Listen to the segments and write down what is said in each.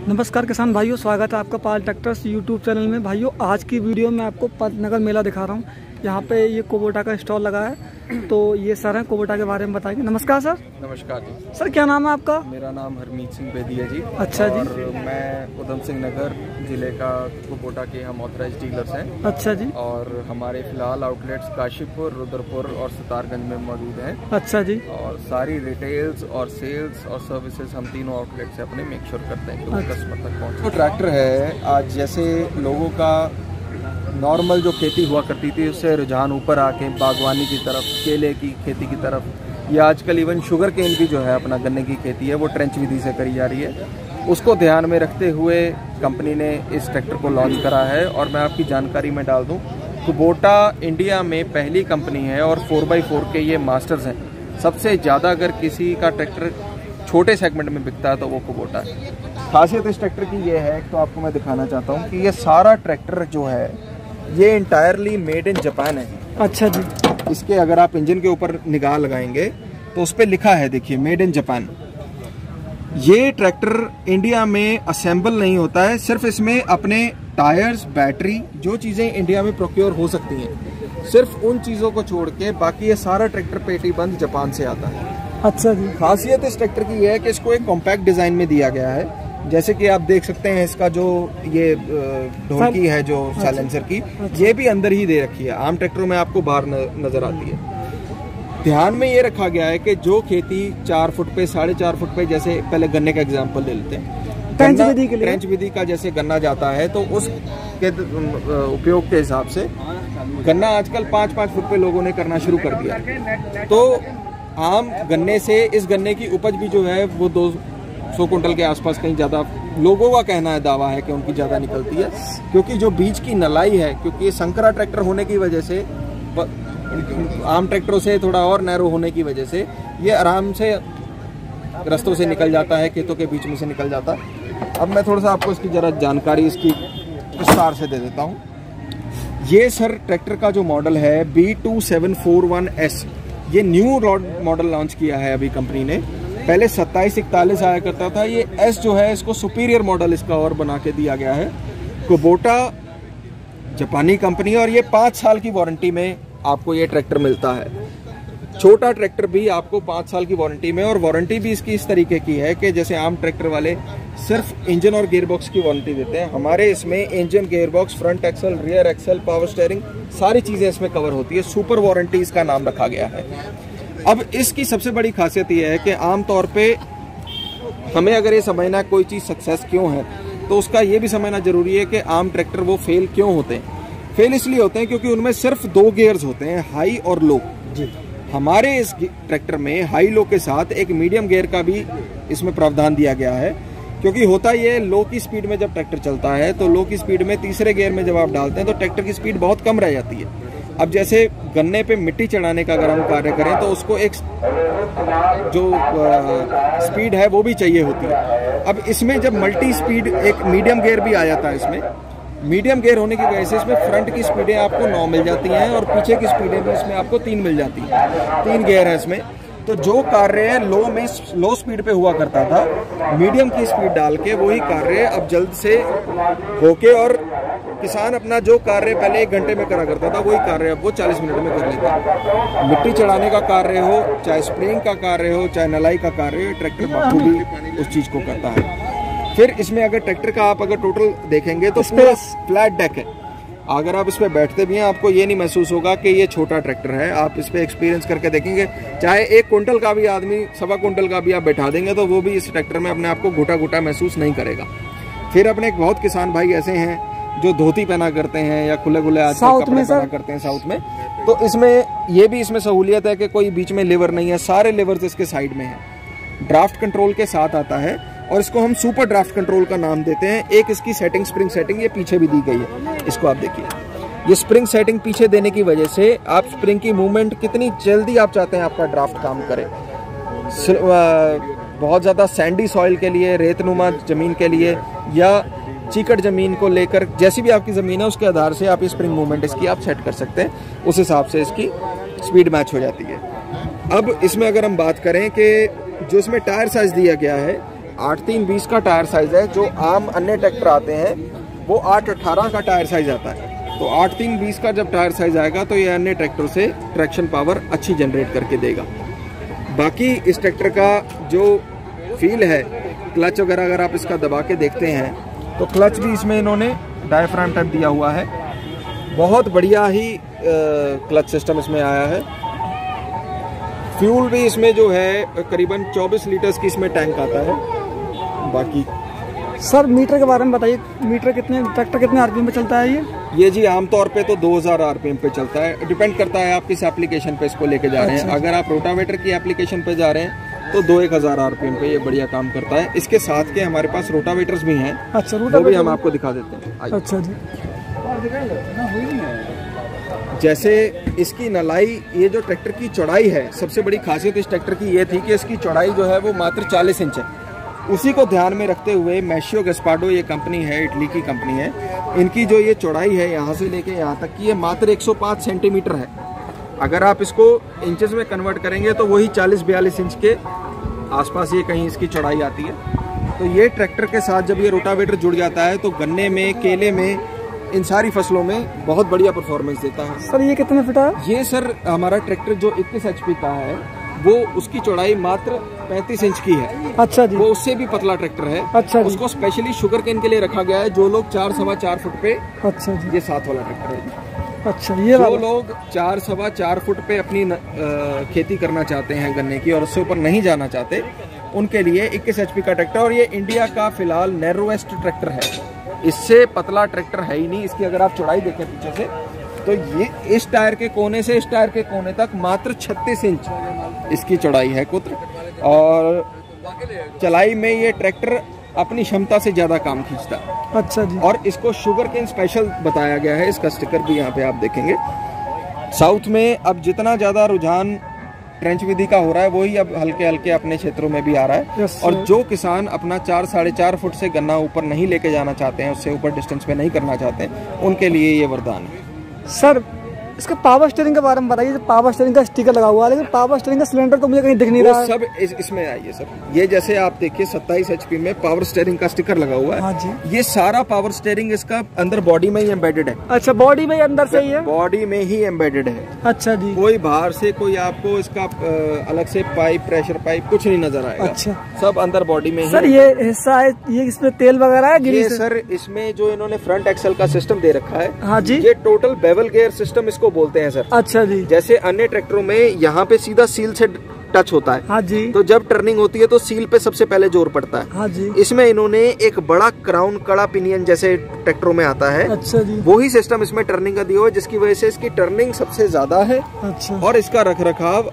नमस्कार किसान भाइयों, स्वागत है आपका पाल ट्रैक्टर्स यूट्यूब चैनल में। भाइयों आज की वीडियो में आपको पंतनगर मेला दिखा रहा हूँ। यहाँ पे ये कुबोटा का स्टॉल लगा है, तो ये सर हैं कुबोटा के बारे में बताएंगे। नमस्कार सर। नमस्कार जी। सर क्या नाम है आपका? मेरा नाम हरमीत सिंह बेदी है जी। अच्छा जी। और मैं उधम सिंह नगर जिले का कुबोटा के हम ऑथराइज डीलर्स हैं। अच्छा जी। और हमारे फिलहाल आउटलेट्स काशीपुर, रुद्रपुर और सितारगंज में मौजूद हैं। अच्छा जी। और सारी रिटेल्स और सेल्स और सर्विसेज हम तीनों आउटलेट से अपने मेक श्योर करते हैं कि कस्टमर तक पहुँचे। तो ट्रैक्टर है, आज जैसे लोगों का नॉर्मल जो खेती हुआ करती थी उससे रुझान ऊपर आके बागवानी की तरफ, केले की खेती की तरफ, या आजकल इवन शुगर केन भी जो है अपना गन्ने की खेती है वो ट्रेंच विधि से करी जा रही है। उसको ध्यान में रखते हुए कंपनी ने इस ट्रैक्टर को लॉन्च करा है। और मैं आपकी जानकारी में डाल दूं, कुबोटा इंडिया में पहली कंपनी है और 4x4 के ये मास्टर्स हैं। सबसे ज़्यादा अगर किसी का ट्रैक्टर छोटे सेगमेंट में बिकता है तो वो कुबोटा है। खासियत इस ट्रैक्टर की ये है, तो आपको मैं दिखाना चाहता हूँ कि ये सारा ट्रैक्टर जो है ये इंटायरली मेड इन जापान है। अच्छा जी। इसके अगर आप इंजन के ऊपर निगाह लगाएंगे तो उस पर लिखा है, देखिए, मेड इन जापान। ये ट्रैक्टर इंडिया में असेंबल नहीं होता है, सिर्फ इसमें अपने टायर्स, बैटरी, जो चीज़ें इंडिया में प्रोक्योर हो सकती हैं, सिर्फ उन चीज़ों को छोड़ के बाकी ये सारा ट्रैक्टर पेटी बंद जापान से आता है। अच्छा जी। खासियत इस ट्रैक्टर की है कि इसको एक कॉम्पैक्ट डिज़ाइन में दिया गया है। जैसे कि आप देख सकते हैं, इसका जो ये ढोलकी है जो साइलेंसर की, ये भी अंदर ही दे रखी है। आम ट्रैक्टरों में आपको बाहर नजर आती है। ध्यान में ये रखा गया है कि जो खेती 4 फुट पे, 4.5 फुट पे, जैसे पहले गन्ने का एग्जांपल ले लेते हैं, ट्रेंच विधि का जैसे गन्ना जाता है तो उस के उपयोग के हिसाब से गन्ना आजकल 5-5 फुट पे लोगों ने करना शुरू कर दिया। तो आम गन्ने से इस गन्ने की उपज भी जो है वो 200 कुंटल के आसपास, कहीं ज़्यादा लोगों का कहना है, दावा है कि उनकी ज़्यादा निकलती है। क्योंकि जो बीज की नलाई है, क्योंकि ये संकरा ट्रैक्टर होने की वजह से, आम ट्रैक्टरों से थोड़ा और नैरो होने की वजह से ये आराम से रास्तों से निकल जाता है, खेतों के बीच में से निकल जाता है। अब मैं थोड़ा सा आपको इसकी ज़रा जानकारी इसकी विस्तार से दे देता हूँ। ये सर ट्रैक्टर का जो मॉडल है B2741S, ये न्यू मॉडल लॉन्च किया है अभी कंपनी ने। पहले 2741 आया करता था, ये S जो है इसको सुपीरियर मॉडल इसका और बना के दिया गया है। कुबोटा जापानी कंपनी, और ये 5 साल की वारंटी में आपको ये ट्रैक्टर मिलता है। छोटा ट्रैक्टर भी आपको 5 साल की वारंटी में, और वारंटी भी इसकी इस तरीके की है कि जैसे आम ट्रैक्टर वाले सिर्फ इंजन और गियरबॉक्स की वारंटी देते हैं, हमारे इसमें engine, gearbox, front axle, rear axle, power steering, सारी चीज़ें इसमें कवर होती है। सुपर वारंटी इसका नाम रखा गया है। अब इसकी सबसे बड़ी खासियत यह है कि आम तौर पे हमें अगर ये समझना है कोई चीज़ सक्सेस क्यों है, तो उसका ये भी समझना जरूरी है कि आम ट्रैक्टर वो फेल क्यों होते हैं। फेल इसलिए होते हैं क्योंकि उनमें सिर्फ 2 गियर्स होते हैं, हाई और लो जी। हमारे इस ट्रैक्टर में हाई लो के साथ एक मीडियम गियर का भी इसमें प्रावधान दिया गया है। क्योंकि होता ये, लो की स्पीड में जब ट्रैक्टर चलता है तो लो की स्पीड में तीसरे गियर में जब आप डालते हैं तो ट्रैक्टर की स्पीड बहुत कम रह जाती है। अब जैसे गन्ने पे मिट्टी चढ़ाने का अगर हम कार्य करें तो उसको एक जो स्पीड है वो भी चाहिए होती है। अब इसमें जब मल्टी स्पीड एक मीडियम गियर भी आ जाता है, इसमें मीडियम गियर होने की वजह से इसमें फ्रंट की स्पीडें आपको 9 मिल जाती हैं और पीछे की स्पीडें भी इसमें आपको 3 मिल जाती हैं। 3 गियर है इसमें। तो जो कार्य लो स्पीड पे हुआ करता था, मीडियम की स्पीड डाल के वही कार्य अब जल्द से होके, और किसान अपना जो कार्य पहले 1 घंटे में करा करता था वही कार्य अब वो 40 मिनट में कर लेता है। मिट्टी चढ़ाने का कार्य हो, चाहे स्प्रेइंग का कार्य हो, चाहे नलाई का कार्य हो, ट्रैक्टर बखूबी उस चीज़ को करता है। फिर इसमें अगर ट्रैक्टर का आप अगर टोटल देखेंगे तो पूरा फ्लैट डेक है। अगर आप इस पर बैठते भी हैं आपको ये नहीं महसूस होगा कि ये छोटा ट्रैक्टर है। आप इस पर एक्सपीरियंस करके देखेंगे, चाहे 1 क्विंटल का भी आदमी, 1.25 क्विंटल का भी आप बैठा देंगे तो वो भी इस ट्रैक्टर में अपने आप को घुटा घुटा महसूस नहीं करेगा। फिर अपने बहुत किसान भाई ऐसे हैं जो धोती पहना करते हैं या खुले खुले आजकल कपड़े पहना करते हैं साउथ में, तो इसमें ये भी इसमें सहूलियत है कि कोई बीच में लीवर नहीं है, सारे लीवर्स इसके साइड में है। ड्राफ्ट कंट्रोल के साथ आता है और इसको हम सुपर ड्राफ्ट कंट्रोल का नाम देते हैं। एक इसकी सेटिंग, स्प्रिंग सेटिंग, ये पीछे भी दी गई है। इसको आप देखिए, ये स्प्रिंग सेटिंग पीछे देने की वजह से आप स्प्रिंग की मूवमेंट कितनी जल्दी आप चाहते हैं आपका ड्राफ्ट काम करे। बहुत ज़्यादा सैंडी सॉइल के लिए, रेतनुमा ज़मीन के लिए, या चीकट ज़मीन को लेकर, जैसी भी आपकी ज़मीन है उसके आधार से आप स्प्रिंग मूवमेंट इसकी आप सेट कर सकते हैं। उस हिसाब से इसकी स्पीड मैच हो जाती है। अब इसमें अगर हम बात करें कि जो इसमें टायर साइज दिया गया है, 8-3-20 का टायर साइज है। जो आम अन्य ट्रैक्टर आते हैं वो 8-18 का टायर साइज आता है। तो 8-3-20 का जब टायर साइज आएगा तो ये अन्य ट्रैक्टर से ट्रैक्शन पावर अच्छी जनरेट करके देगा। बाकी इस ट्रैक्टर का जो फील है, क्लच वगैरह अगर आप इसका दबा के देखते हैं तो क्लच भी इसमें इन्होंने डायफ्राम टाइप दिया हुआ है। बहुत बढ़िया ही क्लच सिस्टम इसमें आया है। फ्यूल भी इसमें जो है करीबन 24 लीटर्स की इसमें टैंक आता है। बाकी सर मीटर के बारे में बताइए, मीटर ट्रैक्टर कितने आरपीएम पे चलता है ये जी आमतौर पे तो 2000 आरपीएम पे चलता है। डिपेंड करता है आप किस एप्लीकेशन पे इसको लेके जा रहे हैं। अगर आप रोटावेटर की एप्लीकेशन पे जा रहे हैं तो 2-1000 आरपीएम पे ये बढ़िया काम करता है। इसके साथ के हमारे पास रोटावेटर्स भी हैं। अच्छा, वो भी हम आपको दिखा देते हैं। अच्छा जी। जैसे इसकी नलाई, ये जो ट्रैक्टर की चौड़ाई है, सबसे बड़ी खासियत इस ट्रैक्टर की ये थी कि इसकी चौड़ाई जो है वो मात्र 40 इंच है। उसी को ध्यान में रखते हुए मैशियो गस्पाडो, ये कंपनी है, इटली की कंपनी है, इनकी जो ये चौड़ाई है यहाँ से लेके यहाँ तक की, ये मात्र 105 सेंटीमीटर है। अगर आप इसको इंचेस में कन्वर्ट करेंगे तो वही 40-42 इंच के आसपास ये कहीं इसकी चौड़ाई आती है। तो ये ट्रैक्टर के साथ जब ये रोटावेटर जुड़ जाता है तो गन्ने में, केले में, इन सारी फसलों में बहुत बढ़िया परफॉर्मेंस देता है। सर ये कितने फिट है? ये सर हमारा ट्रैक्टर जो 21 HP का है वो उसकी चौड़ाई मात्र 35 इंच की है। अच्छा जी। वो उससे भी पतला ट्रैक्टर है। अच्छा जी। उसको स्पेशली शुगर केन के लिए रखा गया है। जो लोग 4-4.25 फुट पे, अच्छा जी, ये 7 वाला ट्रैक्टर है। अच्छा, ये जो लोग 4-4.25 फुट पे अपनी खेती करना चाहते हैं गन्ने की और उससे ऊपर नहीं जाना चाहते, उनके लिए 21 HP का ट्रैक्टर। और ये इंडिया का फिलहाल नैरोएस्ट ट्रैक्टर है। इससे पतला ट्रैक्टर है ही नहीं। इसकी अगर आप चौड़ाई देखें पीछे से तो ये इस टायर के कोने से इस टायर के कोने तक मात्र 36 इंच इसकी चौड़ाई है कुत्र। और चलाई में ये ट्रैक्टर अपनी क्षमता से ज्यादा काम खींचता है। अच्छा जी। और इसको शुगर केन स्पेशल बताया गया है। इसका स्टिकर भी यहाँ पे आप देखेंगे। साउथ में अब जितना ज्यादा रुझान ट्रेंच विधि का हो रहा है वही अब हल्के हल्के अपने क्षेत्रों में भी आ रहा है। और जो किसान अपना 4-4.5 फुट से गन्ना ऊपर नहीं लेके जाना चाहते हैं, उससे ऊपर डिस्टेंस पे नहीं करना चाहते हैं, उनके लिए ये वरदान है। सर इसका पावर स्टीयरिंग के बारे में बताइए। पावर स्टीयरिंग का स्टिकर लगा हुआ है, लेकिन पावर स्टीयरिंग का सिलेंडर तो मुझे कहीं दिख नहीं रहा है। सब इसमें आइए सर, ये जैसे आप देखिए 27 HP में पावर स्टीयरिंग का स्टिकर लगा हुआ है। हाँ जी। ये सारा पावर स्टीयरिंग इसका अंदर बॉडी में ही एम्बेडेड है। अच्छा, बॉडी में ही अंदर से ही है? बॉडी में ही एम्बेडेड है। अच्छा जी। कोई बाहर से कोई आपको इसका अलग से पाइप, प्रेशर पाइप कुछ नहीं नजर आएगा। अच्छा, सब अंदर बॉडी में। सर ये हिस्सा है, ये इसमें तेल वगैरह है? ये सर इसमें जो इन्होंने फ्रंट एक्सल का सिस्टम दे रखा है, हाँ जी, ये टोटल बेवल गियर सिस्टम इसको बोलते हैं सर। अच्छा जी। जैसे अन्य ट्रैक्टरों में यहाँ पे सीधा सील से टच होता है। हाँ जी। तो जब टर्निंग होती है तो सील पे सबसे पहले जोर पड़ता है। हाँ जी। इसमें इन्होंने एक बड़ा क्राउन कड़ा पिनियन जैसे ट्रैक्टरों में आता है, अच्छा जी, वही सिस्टम इसमें टर्निंग का दिया हुआ है, जिसकी वजह से इसकी टर्निंग सबसे ज्यादा है। अच्छा। और इसका रखरखाव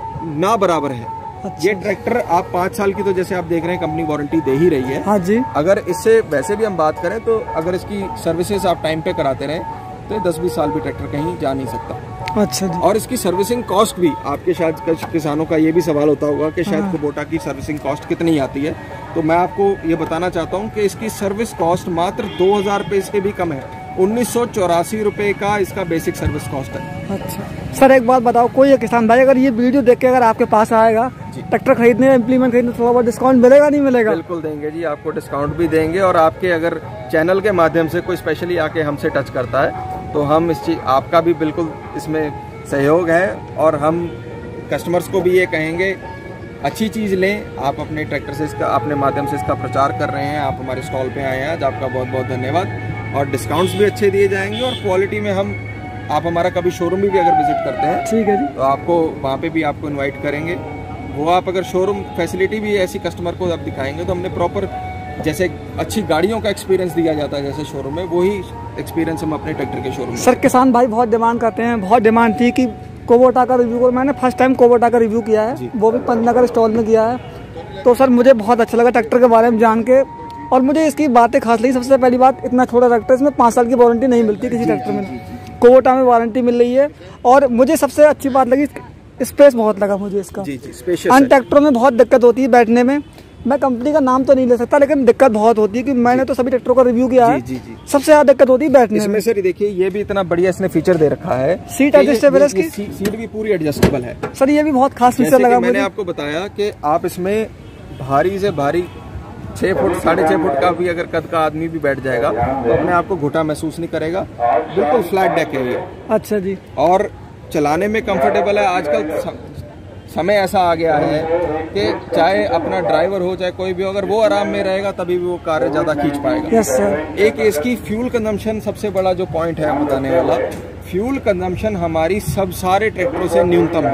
ना बराबर है। अच्छा। ये ट्रैक्टर आप 5 साल की तो जैसे आप देख रहे हैं कंपनी वारंटी दे ही रही है। हाँ जी। अगर इससे वैसे भी हम बात करें तो अगर इसकी सर्विसेज आप टाइम पे कराते रहे तो 10-20 साल भी ट्रैक्टर कहीं जा नहीं सकता। अच्छा जी। और इसकी सर्विसिंग कॉस्ट भी आपके शायद किसानों का ये भी सवाल होता होगा कि शायद कुबोटा की सर्विसिंग कॉस्ट कितनी आती है। तो मैं आपको ये बताना चाहता हूँ कि इसकी सर्विस कॉस्ट मात्र 2000 रुपये इसके भी कम है। 1984 रुपये का इसका बेसिक सर्विस कॉस्ट है। अच्छा सर, एक बात बताओ, कोई किसान भाई अगर ये वीडियो देख के अगर आपके पास आएगा ट्रैक्टर खरीदने, इम्प्लीमेंट खरीदने, थोड़ा बहुत डिस्काउंट मिलेगा नहीं मिलेगा? बिल्कुल देंगे जी, आपको डिस्काउंट भी देंगे। और आपके अगर चैनल के माध्यम से कोई स्पेशली आके हमसे टच करता है तो हम इस चीज आपका भी बिल्कुल इसमें सहयोग है। और हम कस्टमर्स को भी ये कहेंगे अच्छी चीज़ लें। आप अपने ट्रैक्टर से इसका, अपने माध्यम से इसका प्रचार कर रहे हैं, आप हमारे स्टॉल पे आए हैं आज, आपका बहुत बहुत धन्यवाद। और डिस्काउंट्स भी अच्छे दिए जाएंगे और क्वालिटी में हम, आप हमारा कभी शोरूम भी अगर विजिट करते हैं, ठीक है जी, तो आपको वहाँ पे भी आपको इनवाइट करेंगे। वो आप अगर शोरूम फैसिलिटी भी ऐसी कस्टमर को आप दिखाएंगे तो हमने प्रॉपर, जैसे अच्छी गाड़ियों का एक्सपीरियंस दिया जाता है जैसे शोरूम में, वही एक्सपीरियंस हम अपने ट्रैक्टर के शोरूम में। सर किसान भाई बहुत डिमांड करते हैं, बहुत डिमांड थी कि कुबोटा का रिव्यू, मैंने फर्स्ट टाइम कुबोटा का रिव्यू किया है, वो भी पंतनगर स्टॉल में किया है। तो सर मुझे बहुत अच्छा लगा ट्रैक्टर के बारे में जान के, और मुझे इसकी बातें खास लगी। सबसे पहली बात, इतना छोटा ट्रैक्टर, इसमें 5 साल की वारंटी नहीं मिलती किसी ट्रैक्टर में, कुबोटा में वारंटी मिल रही है। और मुझे सबसे अच्छी बात लगी, स्पेस बहुत लगा मुझे इसका। अन्य ट्रैक्टरों में बहुत दिक्कत होती है बैठने में, मैं कंपनी का नाम तो नहीं ले सकता, लेकिन दिक्कत बहुत होती है कि मैंने तो सभी ट्रैक्टरों का रिव्यू किया है, सबसे ज्यादा दिक्कत होती है बैठने इसमें। सर देखिए, ये भी इतना बढ़िया इसने फीचर दे रखा है, सीट एडजस्टेबल है, इसकी सीट भी पूरी एडजस्टेबल है। सर ये भी बहुत खास फीचर लगा मुझे। मैंने आपको बताया कि आप इसमें भारी से भारी 6 फुट 6.5 फुट का भी अगर कद का आदमी भी बैठ जाएगा तो अपने आप को घुटा महसूस नहीं करेगा। बिल्कुल फ्लैट डेक है ये। अच्छा जी। और चलाने में कंफर्टेबल है। आजकल समय ऐसा आ गया है कि चाहे अपना ड्राइवर हो चाहे कोई भी हो, अगर वो आराम में रहेगा तभी भी वो कार ज़्यादा खींच पाएगा। Yes sir. एक इसकी फ्यूल कंजम्पशन सबसे बड़ा जो पॉइंट है बताने वाला, फ्यूल कंजम्पशन हमारी सब सारे ट्रैक्टरों से न्यूनतम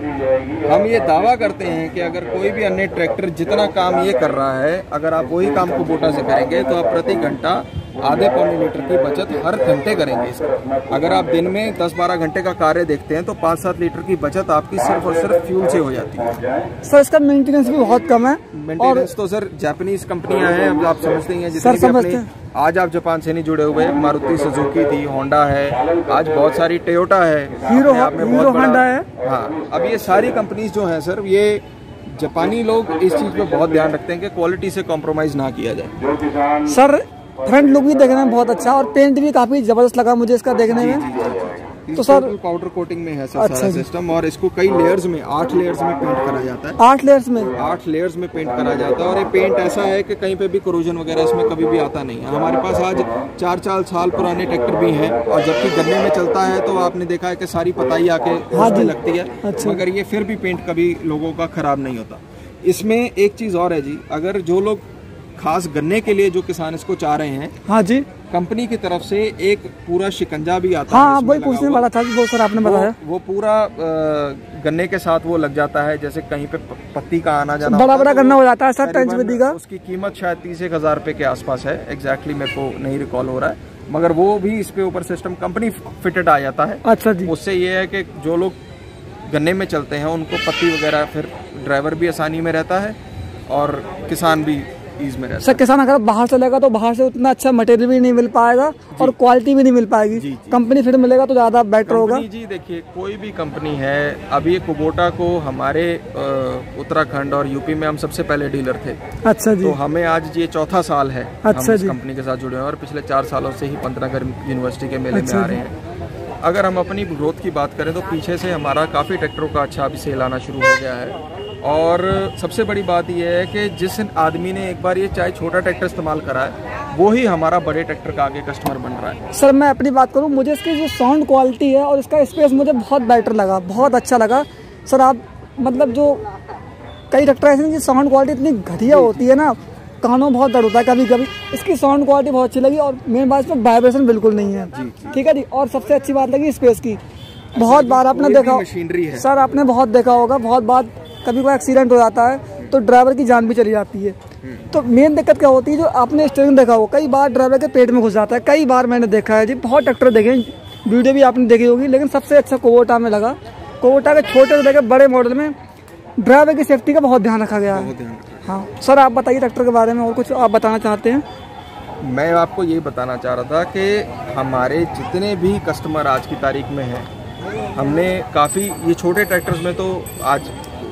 है। हम ये दावा करते हैं कि अगर कोई भी अन्य ट्रैक्टर जितना काम ये कर रहा है, अगर आप वही काम कुबोटा से करेंगे तो आप प्रति घंटा आधे पौने लीटर की बचत हर घंटे करेंगे इसका। अगर आप दिन में 10-12 घंटे का कार्य देखते हैं तो 5-7 लीटर की बचत आपकी सिर्फ और सिर्फ फ्यूल से हो जाती है। सर इसका मेंटेनेंस भी बहुत कम है। मेंटेनेंस तो सर जापानीज कंपनियां हैं, अब आप समझते हैं जितनी भी अपनी, आज आप जापान से नहीं जुड़े हुए, मारुति सुजुकी थी, होंडा है, आज बहुत सारी टोयोटा है, हीरो होंडा है। हाँ, अब ये सारी कंपनीज जो हैं सर, ये जापानी लोग इस चीज पे बहुत ध्यान रखते हैं कि क्वालिटी से कॉम्प्रोमाइज ना किया जाए। सर फ्रंट लुक भी देखने में बहुत अच्छा और पेंट भी काफी जबरदस्त लगा मुझे इसका देखने में। तो सर पाउडर कोटिंग में है सर अच्छा सारा सिस्टम, और इसको कई लेयर्स में 8 लेयर्स में पेंट करा जाता है। 8 लेयर्स में? 8 लेयर्स में पेंट करा जाता है। और ये पेंट ऐसा है कि कहीं पे भी कोरोजन वगैरह इसमें कभी भी आता नहीं है। हमारे पास आज 4-4 साल पुराने ट्रैक्टर भी हैं, और जबकि गन्ने में चलता है तो आपने देखा है कि सारी पताई आके उसमें लगती है। अच्छा। मगर ये फिर भी पेंट कभी लोगों का खराब नहीं होता। इसमें एक चीज और है जी, अगर जो लोग खास गन्ने के लिए जो किसान इसको चाह रहे हैं, हाँ जी, कंपनी की तरफ से एक पूरा शिकंजा भी आता है। हाँ, वही पूछने वाला था वो सर, आपने बताया। वो पूरा गन्ने के साथ वो लग जाता है, जैसे कहीं पे पत्ती का आना जाना बड़ा बड़ा गन्ना हो जाता है सर, 10 विधि का। उसकी कीमत शायद 30,000 रुपए के आसपास है, एग्जैक्टली मेरे को नहीं रिकॉल हो रहा है, मगर वो भी इस पे ऊपर सिस्टम कंपनी फिटेड आ जाता है। अच्छा जी। उससे ये है कि जो लोग गन्ने में चलते हैं उनको पत्ती वगैरह, फिर ड्राइवर भी आसानी में रहता है और किसान भी ईज में रहता है। सर किसान अगर बाहर से लेगा तो बाहर से उतना अच्छा मटेरियल भी नहीं मिल पाएगा और क्वालिटी भी नहीं मिल पाएगी। कंपनी फिर मिलेगा तो ज्यादा बेटर होगा। जी देखिए, कोई भी कंपनी है, अभी कुबोटा को हमारे उत्तराखंड और यूपी में हम सबसे पहले डीलर थे। अच्छा जी। तो हमें आज ये 4था साल है अच्छा हम इस जी कंपनी के साथ जुड़े हैं, और पिछले 4 सालों से ही पंतनगर यूनिवर्सिटी के मेले में आ रहे हैं। अगर हम अपनी ग्रोथ की बात करें तो पीछे से हमारा काफ़ी ट्रैक्टरों का अच्छा अभी सेल आना शुरू हो गया है। और सबसे बड़ी बात यह है कि जिस आदमी ने एक बार ये चाहे छोटा ट्रैक्टर इस्तेमाल करा है, वो ही हमारा बड़े ट्रैक्टर का आगे कस्टमर बन रहा है। सर मैं अपनी बात करूं, मुझे इसकी जो साउंड क्वालिटी है और इसका स्पेस मुझे बहुत बेटर लगा, बहुत अच्छा लगा। सर आप मतलब जो कई ट्रैक्टर ऐसे हैं साउंड क्वालिटी इतनी घटिया होती है ना, कानों में बहुत दर्द होता है कभी कभी। इसकी साउंड क्वालिटी बहुत अच्छी लगी, और मेन बात इसमें वाइब्रेशन बिल्कुल नहीं है। ठीक है जी। और सबसे अच्छी बात लगी स्पेस की। बहुत बार आपने देखा मशीनरी है सर, आपने बहुत देखा होगा, बहुत बार कभी कोई एक्सीडेंट हो जाता है तो ड्राइवर की जान भी चली जाती है। तो मेन दिक्कत क्या होती है, जो आपने स्टीयरिंग देखा हो, कई बार ड्राइवर के पेट में घुस जाता है। कई बार मैंने देखा है जी, बहुत ट्रैक्टर देखे, वीडियो भी आपने देखी होगी, लेकिन सबसे अच्छा कुबोटा में लगा। कुबोटा के छोटे से लेकर बड़े मॉडल में ड्राइवर की सेफ्टी का बहुत ध्यान रखा गया है। हाँ सर, आप बताइए ट्रैक्टर के बारे में और कुछ आप बताना चाहते हैं? मैं आपको ये बताना चाह रहा था कि हमारे जितने भी कस्टमर आज की तारीख में हैं, हमने काफ़ी ये छोटे ट्रैक्टर्स में तो आज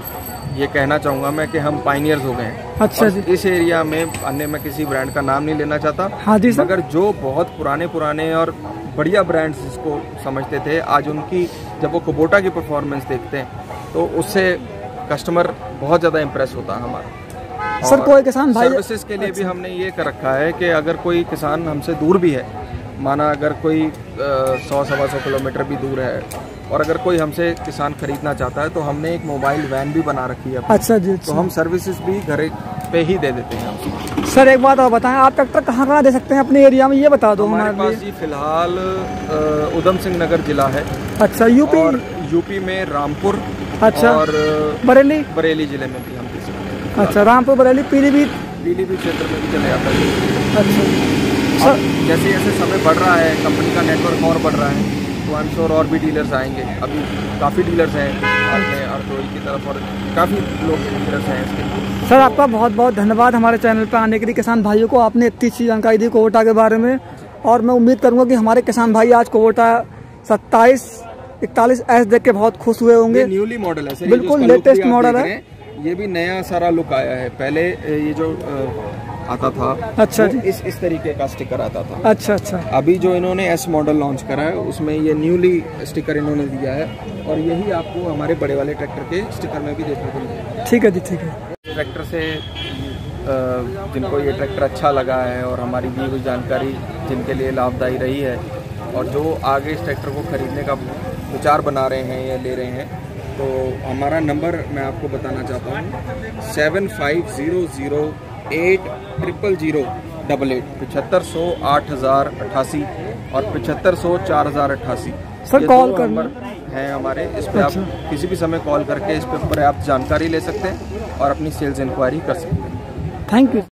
ये कहना चाहूँगा मैं कि हम पाइनियर्स हो गए हैं। अच्छा जी। इस एरिया में अन्य मैं किसी ब्रांड का नाम नहीं लेना चाहता। हाँ जी सर। मगर जो बहुत पुराने और बढ़िया ब्रांड्स जिसको समझते थे, आज उनकी जब वो कुबोटा की परफॉर्मेंस देखते हैं तो उससे कस्टमर बहुत ज़्यादा इम्प्रेस होता है हमारा। सर कोई किसान भाई सर्विसेज के लिए भी हमने ये कर रखा है कि अगर कोई किसान हमसे दूर भी है, माना अगर कोई 100-125 किलोमीटर भी दूर है, और अगर कोई हमसे किसान खरीदना चाहता है तो हमने एक मोबाइल वैन भी बना रखी है। अच्छा जी। तो हम सर्विसेज भी घर पे ही दे देते हैं। सर एक बात और बताएं, आप ट्रैक्टर कहाँ दे सकते हैं अपने एरिया में, ये बता दो हमारे पास जी फिलहाल उधम सिंह नगर जिला है। अच्छा। यूपी में रामपुर, अच्छा, और बरेली जिले में भी हम दे सकते हैं। अच्छा, रामपुर, बरेली, पीलीभीत क्षेत्र में भी चले जाता है। अच्छा सर, जैसे जैसे समय बढ़ रहा है, कंपनी का नेटवर्क और बढ़ रहा है, तो आई एम श्योर और भी डीलर्स आएंगे। अभी काफ़ी डीलर्स हैं अर्दोई की तरफ, और काफ़ी लोग डीलर्स हैं इसके। सर आपका बहुत बहुत धन्यवाद हमारे चैनल पर आने के लिए। किसान भाइयों को आपने इतनी अच्छी जानकारी दी कुबोटा के बारे में, और मैं उम्मीद करूंगा कि हमारे किसान भाई आज कुबोटा 2741 देख के बहुत खुश हुए होंगे। न्यूली मॉडल है सर, बिल्कुल लेटेस्ट मॉडल है। ये भी नया सारा लुक आया है। पहले ये जो आता था, अच्छा जी, इस तरीके का स्टिकर आता था। अच्छा अच्छा। अभी जो इन्होंने एस मॉडल लॉन्च करा है उसमें ये न्यूली स्टिकर इन्होंने दिया है, और यही आपको हमारे बड़े वाले ट्रैक्टर के स्टिकर में भी देखने को मिलेगा। ठीक है जी, ठीक है। ट्रैक्टर से जिनको ये ट्रैक्टर अच्छा लगा है और हमारी दी हुई जानकारी जिनके लिए लाभदायी रही है और जो आगे इस ट्रैक्टर को खरीदने का विचार बना रहे हैं या ले रहे हैं, तो हमारा नंबर मैं आपको बताना चाहता हूँ 75008088 75008088 और 75004088 सर कॉल करना हैं हमारे। इस पे आप किसी भी समय कॉल करके इस पे पर्याप्त जानकारी ले सकते हैं और अपनी सेल्स इंक्वायरी कर सकते हैं। Thank you.